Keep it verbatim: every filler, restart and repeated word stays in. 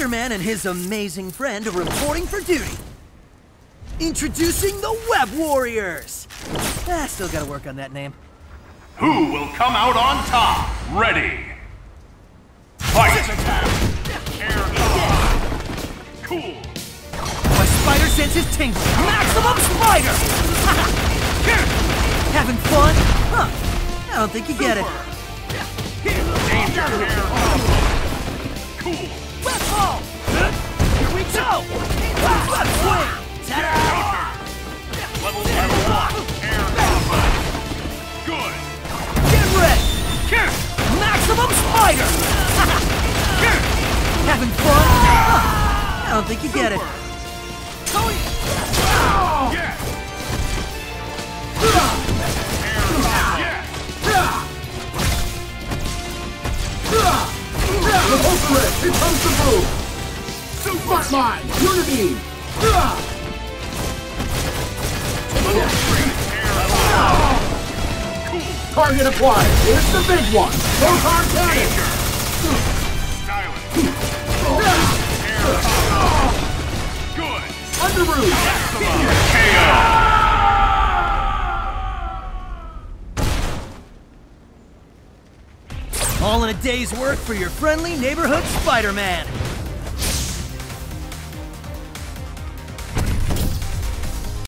Spider-Man and his amazing friend are reporting for duty. Introducing the Web Warriors! Ah, still gotta work on that name. Who will come out on top? Ready! Fight! Cool! My spider sense is tingling. Maximum Spider! Having fun? Huh. I don't think you get it. Danger! Cool! Web ball! Here we go! Web swing! Counter! Level level one! Air combat! Good! Get ready! Maximum Spider! Having fun? Huh. I don't think you get it. Yeah! The Ultimate! Here comes the move! Smart Line! Unity! Target acquired! Here's the big one! Proton Cannon! Good! Underoos! K O! All in a day's work for your friendly neighborhood Spider-Man.